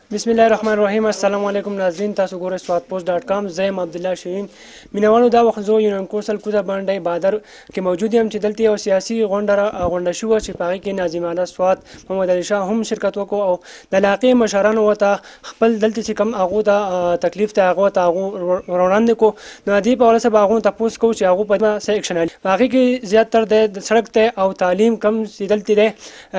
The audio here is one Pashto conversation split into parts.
بسم الله الرحمن الرحیم. السلام علیکم ناظرین، تاسو ګورئ سوادپوسټ.com. زه یم عبدالله شیرین. مینوالو دا وخت زه یونین کوسل کوزه باندې بادر کې موجود یم چې دلته یو سیاسي غونډه شوه چې په هغې کې ناظم اعلی سوات محمد علي شاه هم شرکت وکړو او د علاقې مشرانو ورته خپل دلته چې کوم هغو ته تکلیف ته هغو ته هغو وړاندې کړو. نو د دې په حواله سره به هغو تپوس کوو چې هغو په څه ایکشن اخلي. په هغې کې زیاتر د سړک ته او تعلیم کم چې دلته دی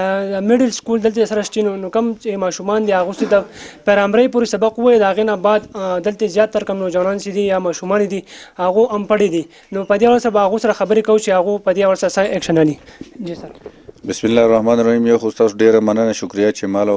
میډل سکول دلته سره شته، نو کم چې ماشومان دي هغو ته پرامرۍ پورې سبق ووایي. د هغې نه بعد دلته زیاتر کم نوجوانان چې دي یا ماشومان دي هغو انپړې دي. نو په دې حواله سره به هغو سره خبرې کوو چې هغو په دې حواله سره څه ایکشن اخلي. جی سر. بسم الله الرحمن الرحیم. یو خو تاسو ډېره مننه، شکریه چې مال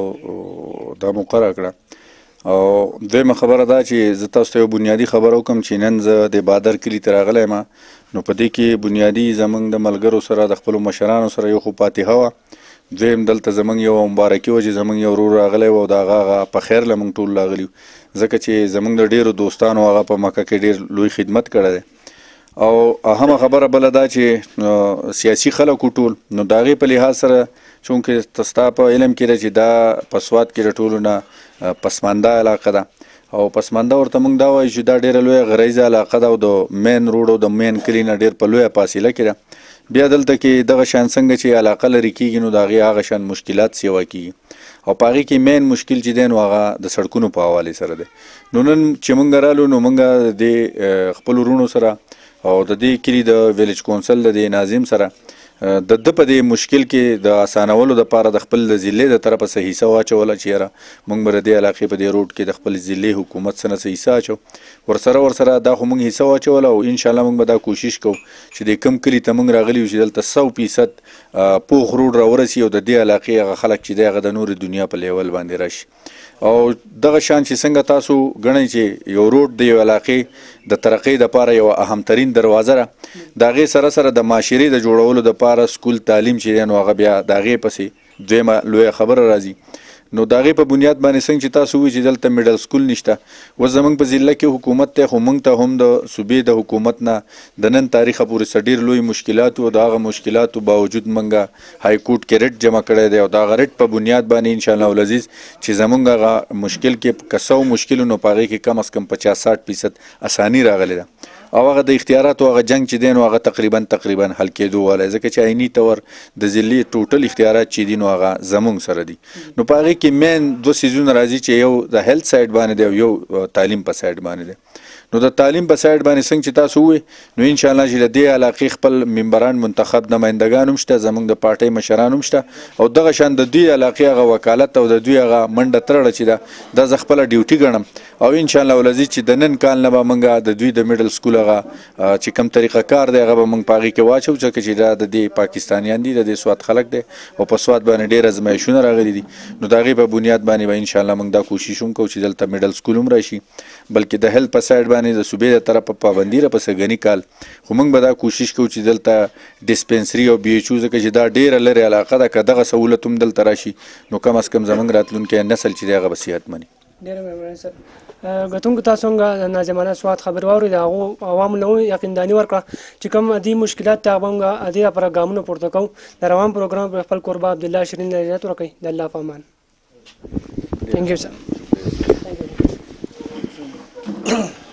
دا موقع راکړه. او دویمه خبره دا چې زه تاسو ته یو بنیادي خبره وکړم چې نن زه د بادر کلي ته راغلی یم. نو په دې کې بنیادي زموږ د ملګرو سره د خپلو مشرانو سره یو خو فاتحه وه، دویم دلته زموږ یو مبارکي وه چې زموږ یو ورور راغلی و او د هغه په خیر له موږ ټول راغلي وو، ځکه چې زموږ د ډېرو دوستانو هغه په مکه کې ډېر لوی خدمت کړی دی. او اهمه خبره بله دا چې سیاسي خلک وو ټول، نو د هغې په لحاظ سره چونکې ستا په علم کې ده چې دا په سوات کې د ټولو نه پسمانده علاقه ده او پسمانده ورته موږ دا وایو چې دا ډېره لویه غریزه علاقه ده او د مین روډ او د مین کلي نه ډېر په لویه فاصله کې ده. بیا دلته کې دغه شان څنګه چې علاقه لرې کېږي نو د هغې هغه شان مشکلات سیوا کېږي او په هغې کې مین مشکل چې دی نو هغه د سړکونو په حوالې سره دی. نو نن چې موږ رالو نو موږ د خپلو وروڼو سره او د دې کلي د ویلیج کونسل د دې ناظم سره د ده په دې مشکل کې د اسانولو دپاره د خپل د ضلعې د طرفه څه حصه واچوله چې یاره موږ به د دې علاقې په دې روډ کې د خپل ضلعې حکومت څه نه څه حصه اچو، ورسره دا خو موږ حصه واچوله او انشاءالله موږ به دا کوشش کوو چې د کوم کلي ته موږ راغلي یو چې دلته 100% پوخ روډ راورسي او د دې علاقې هغه خلک چې دی هغه د نورې دنیا په لیول باندې راشي. او دغه شان چې څنګه تاسو ګڼئ چې یو روډ د یو علاقې د ترقۍ دپاره یو اهمترین دروازه ده، د هغې سره د معاشرې د جوړولو دپاره سکول تعلیم چې دی نو هغه بیا د هغې پسې دویمه لویه خبره راځي. نو د هغې په بنیاد باندې څنګه چې تاسو ووایي چې دلته میډل سکول نشته، اوس زموږ په ضلع کې حکومت دی خو موږ ته هم د صوبې د حکومت نه د نن تاریخه پورې څه ډېر لوی مشکلات و. د هغه مشکلاتو باوجود موږ های کورټ کې ریټ جمع کړی دی او د هغه ریټ په بنیاد باندې انشاءالله العزیز چې زموږ هغه مشکل کې که 100 مشکل نو په هغې کې کم از کم 50-60% اساني راغلی ده او هغه د اختیاراتو هغه جنګ چې دی نو هغه تقریبا حل کېدو والی، ځکه چې عیني طور د ضلعې ټوټل اختیارات چې دي نو هغه زموږ سره دي. نو په هغې کې مین 2 څیزونه راځي چې یو د هیلث سایډ باندې دی او یو تعلیم په سایډ باندې دی. نو د تعلیم په سایډ باندې څنګه چې تاسو ووایي نو انشاءالله چې د دې علاقې خپل ممبران منتخب نمایندګان هم شته، زموږ د پارټۍ مشران هم شته او دغه شان د دوی علاقې هغه وکالت او د دوی هغه منډه ترړه چې ده دا زه خپله ډیوټي ګڼم او انشاءالله العزیز چې د نن کال نه به موږ د دوی د میډل سکول هغه چې کوم طریقه کار دی هغه به موږ په هغې کې واچوو، ځکه چې دا د دې پاکستانیان دي، د دې سوات خلک دی او په سوات باندې ډېر ازمایښونه راغلي دي. نو د هغې په بنیاد باندې به انشاءالله موږ دا کوشش هم کوو چې دلته میډل سکول هم راشي، بلکې د هیلث په سایډ باندې د صوبې د طرفه پابندي را پسې ګني کال خو موږ به دا کوشش کوو چې دلته ډسپنسري او BHO ځکه چې دا ډېره لرې علاقه ده، که دغه سهولت هم دلته راشي نو کم از کم زموږ راتلونکی نسل چې دی هغه به صحتمني. ډېره مهرباني سر. ګټونکو تاسو څنګه ناظم اعلی سوات خبرې واورئ، د هغو عوامو له یقینداني ورکړه چې کوم دې مشکلات ته هغه موږ دې لپاره ګامونه پورته کوو. د روان پروګرام په خپل کوربه عبدالله شیرین له اجازت ورکوئ. د الله په امان. تھینک یو سر.